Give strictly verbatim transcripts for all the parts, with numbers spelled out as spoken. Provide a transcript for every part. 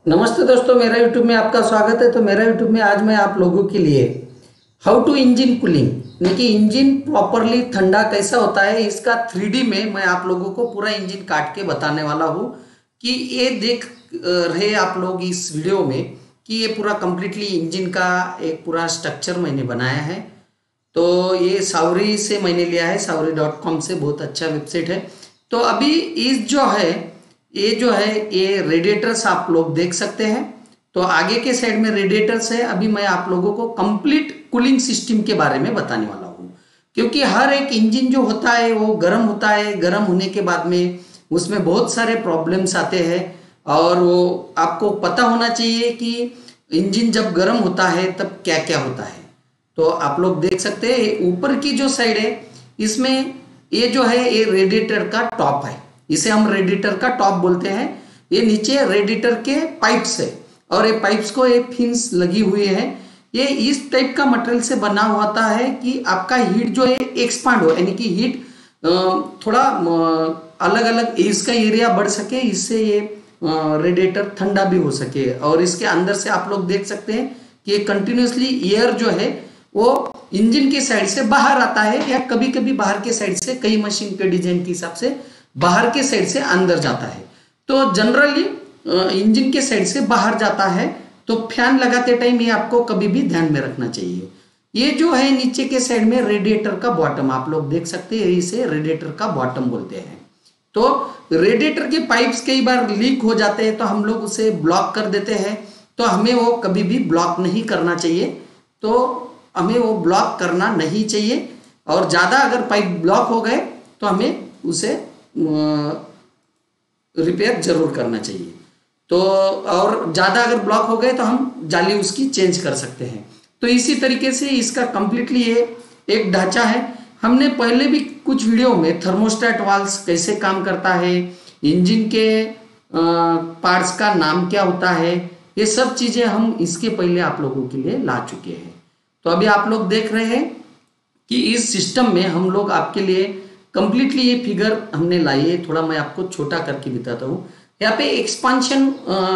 नमस्ते दोस्तों, मेरा यूट्यूब में आपका स्वागत है। तो मेरा यूट्यूब में आज मैं आप लोगों के लिए हाउ टू इंजन कूलिंग यानी कि इंजन प्रॉपरली ठंडा कैसा होता है इसका थ्री डी में मैं आप लोगों को पूरा इंजन काट के बताने वाला हूँ कि ये देख रहे आप लोग इस वीडियो में कि ये पूरा कंप्लीटली इंजन का एक पूरा स्ट्रक्चर मैंने बनाया है। तो ये सावरी से मैंने लिया है, सावरी डॉट कॉम से, बहुत अच्छा वेबसाइट है। तो अभी इस जो है ये जो है ये रेडिएटर्स आप लोग देख सकते हैं। तो आगे के साइड में रेडिएटर्स है। अभी मैं आप लोगों को कंप्लीट कूलिंग सिस्टम के बारे में बताने वाला हूँ, क्योंकि हर एक इंजन जो होता है वो गर्म होता है। गर्म होने के बाद में उसमें बहुत सारे प्रॉब्लम्स आते हैं और वो आपको पता होना चाहिए कि इंजन जब गर्म होता है तब क्या क्या होता है। तो आप लोग देख सकते हैं ऊपर की जो साइड है इसमें ये जो है ये रेडिएटर का टॉप है, इसे हम रेडिएटर का टॉप बोलते हैं। ये नीचे रेडिएटर के पाइप्स है और ये पाइप्स को एक फिन्स लगी हुई है। ये इस टाइप का मटेरियल से बना होता है कि आपका हीट जो है एक्सपांड हो, यानी कि हीट थोड़ा अलग अलग इसका एरिया बढ़ सके, इससे ये रेडिएटर ठंडा भी हो सके। और इसके अंदर से आप लोग देख सकते हैं कि कंटिन्यूसली एयर जो है वो इंजन की साइड से बाहर आता है, या कभी कभी बाहर के साइड से, कई मशीन के डिजाइन के हिसाब से बाहर के साइड से अंदर जाता है। तो जनरली इंजन के साइड से बाहर जाता है। तो फैन लगाते टाइम ये आपको कभी भी ध्यान में रखना चाहिए। ये जो है नीचे के साइड में रेडिएटर का बॉटम आप लोग देख सकते हैं, इसे रेडिएटर का बॉटम बोलते हैं। तो रेडिएटर के पाइप्स कई बार लीक हो जाते हैं तो हम लोग उसे ब्लॉक कर देते हैं। तो हमें वो कभी भी ब्लॉक नहीं करना चाहिए। तो हमें वो ब्लॉक करना नहीं चाहिए, और ज़्यादा अगर पाइप ब्लॉक हो गए तो हमें उसे रिपेयर जरूर करना चाहिए। तो और ज़्यादा अगर ब्लॉक हो गए तो हम जाली उसकी चेंज कर सकते हैं। तो इसी तरीके से इसका कंप्लीटली ये एक ढांचा है। हमने पहले भी कुछ वीडियो में थर्मोस्टेट वाल्व्स कैसे काम करता है, इंजन के पार्ट्स का नाम क्या होता है, ये सब चीज़ें हम इसके पहले आप लोगों के लिए ला चुके हैं। तो अभी आप लोग देख रहे हैं कि इस सिस्टम में हम लोग आपके लिए कंप्लीटली ये फिगर हमने लाई है। थोड़ा मैं आपको छोटा करके बताता हूँ। यहाँ पे एक्सपांशन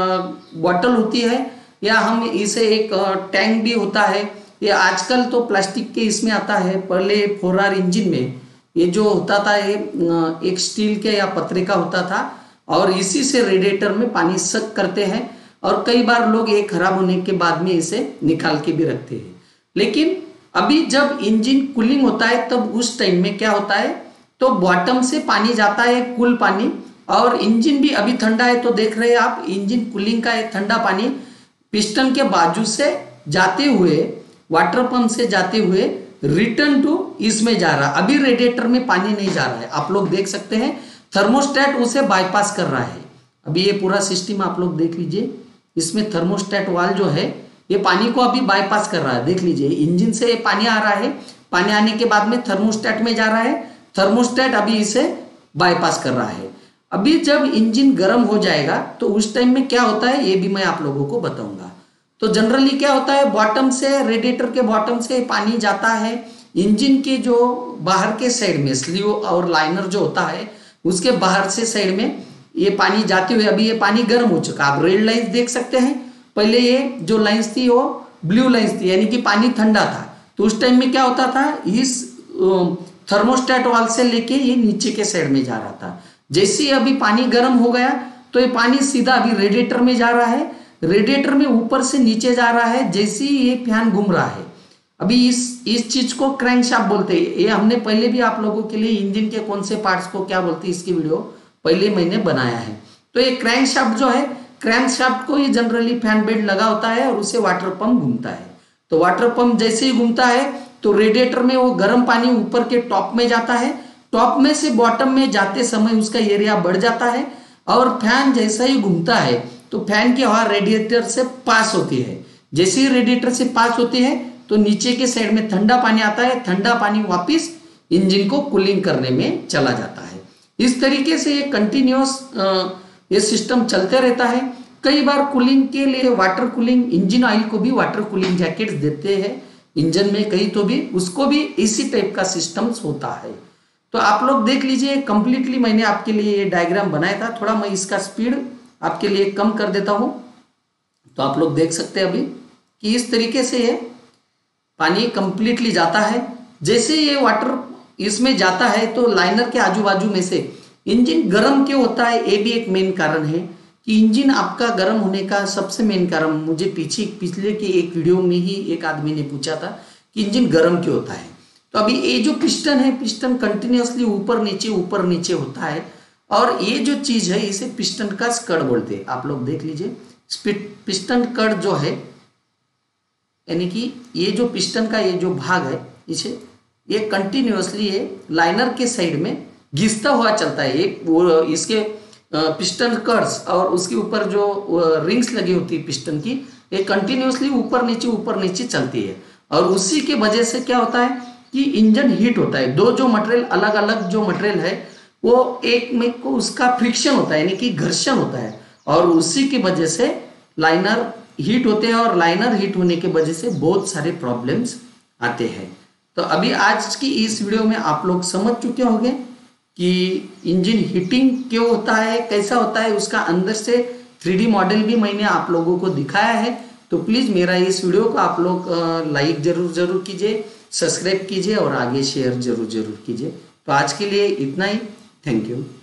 बॉटल होती है, या हम इसे एक टैंक भी होता है। ये आजकल तो प्लास्टिक के इसमें आता है, पहले फोर आर इंजन में ये जो होता था ये एक स्टील के या पतरे का होता था, और इसी से रेडिएटर में पानी सक करते हैं। और कई बार लोग ये खराब होने के बाद में इसे निकाल के भी रखते हैं। लेकिन अभी जब इंजन कूलिंग होता है तब उस टाइम में क्या होता है, तो बॉटम से पानी जाता है, कूल पानी, और इंजन भी अभी ठंडा है। तो देख रहे हैं आप इंजन कूलिंग का एक ठंडा पानी पिस्टन के बाजू से जाते हुए, वाटर पंप से जाते हुए रिटर्न टू इसमें जा रहा है। अभी रेडिएटर में पानी नहीं जा रहा है, आप लोग देख सकते हैं। थर्मोस्टेट उसे बाईपास कर रहा है। अभी ये पूरा सिस्टम आप लोग देख लीजिए, इसमें थर्मोस्टेट वाल जो है ये पानी को अभी बाईपास कर रहा है। देख लीजिए इंजन से पानी आ रहा है, पानी आने के बाद में थर्मोस्टेट में जा रहा है, थर्मोस्टेट अभी इसे बाईपास कर रहा है। अभी जब इंजन गर्म हो जाएगा तो उस टाइम में क्या होता है ये भी मैं आप लोगों को बताऊंगा। तो जनरली क्या होता है, बॉटम से, रेडिएटर के बॉटम से पानी जाता है इंजन के जो बाहर के साइड में, स्लीव और लाइनर जो होता है उसके बाहर से साइड में ये पानी जाते हुए, अभी ये पानी गर्म हो चुका। आप रेड लाइन्स देख सकते हैं। पहले ये जो लाइन्स थी वो ब्लू लाइन्स थी, यानी कि पानी ठंडा था। तो उस टाइम में क्या होता था, इस थर्मोस्टेट वाल से लेके ये नीचे के साइड में जा रहा था। जैसे ही अभी पानी गर्म हो गया तो ये पानी सीधा अभी रेडिएटर में जा रहा है, रेडिएटर में ऊपर से नीचे जा रहा है। जैसे ही ये फैन घूम रहा है, अभी इस इस चीज को क्रैंकशाफ्ट बोलते हैं। ये हमने पहले भी आप लोगों के लिए इंजन के कौन से पार्ट्स को क्या बोलते हैं इसकी वीडियो पहले मैंने बनाया है। तो ये क्रैंकशाफ्ट जो है, क्रैंकशाफ्ट को ये जनरली फैन बेड लगा होता है और उसे वाटर पंप घूमता है। तो वाटर पंप जैसे ही घूमता है तो रेडिएटर में वो गर्म पानी ऊपर के टॉप में जाता है, टॉप में से बॉटम में जाते समय उसका एरिया बढ़ जाता है, और फैन जैसा ही घूमता है तो फैन की हवा रेडिएटर से पास होती है। जैसे ही रेडिएटर से पास होती है तो नीचे के साइड में ठंडा पानी आता है, ठंडा पानी वापिस इंजन को कूलिंग करने में चला जाता है। इस तरीके से ये कंटिन्यूस ये सिस्टम चलते रहता है। कई बार कूलिंग के लिए वाटर कूलिंग, इंजन ऑयल को भी वाटर कूलिंग जैकेट्स देते हैं इंजन में कहीं, तो भी उसको भी इसी टाइप का सिस्टम होता है। तो आप लोग देख लीजिए कंप्लीटली मैंने आपके लिए ये डायग्राम बनाया था। थोड़ा मैं इसका स्पीड आपके लिए कम कर देता हूँ। तो आप लोग देख सकते हैं अभी कि इस तरीके से ये पानी कंप्लीटली जाता है। जैसे ये वाटर इसमें जाता है तो लाइनर के आजू बाजू में से इंजन गर्म क्यों होता है, ये भी एक मेन कारण है कि इंजन आपका गर्म होने का सबसे मेन कारण, मुझे पीछे पिछले के एक वीडियो में ही एक आदमी ने पूछा था कि इंजन गर्म क्यों होता है। तो अभी ये जो पिस्टन है, पिस्टन कंटिन्यूअसली ऊपर नीचे ऊपर नीचे होता है और ये जो चीज है इसे पिस्टन का स्कड बोलते हैं। आप लोग देख लीजिए, पिस्टन कड जो है, यानी कि ये जो पिस्टन का ये जो भाग है, इसे ये कंटिन्यूअसली ये लाइनर के साइड में घिसता हुआ चलता है। एक वो इसके पिस्टन कर्ड्स और उसके ऊपर जो रिंग्स लगी होती है पिस्टन की, ये कंटिन्यूअसली ऊपर नीचे ऊपर नीचे चलती है और उसी के वजह से क्या होता है कि इंजन हीट होता है। दो जो मटेरियल अलग अलग जो मटेरियल है वो एक में को उसका फ्रिक्शन होता है, यानी कि घर्षण होता है और उसी की वजह से लाइनर हीट होते हैं और लाइनर हीट होने की वजह से बहुत सारे प्रॉब्लम्स आते हैं। तो अभी आज की इस वीडियो में आप लोग समझ चुके होंगे कि इंजन हीटिंग क्यों होता है, कैसा होता है, उसका अंदर से थ्री डी मॉडल भी मैंने आप लोगों को दिखाया है। तो प्लीज़ मेरा इस वीडियो को आप लोग लाइक जरूर जरूर कीजिए, सब्सक्राइब कीजिए और आगे शेयर जरूर जरूर कीजिए। तो आज के लिए इतना ही, थैंक यू।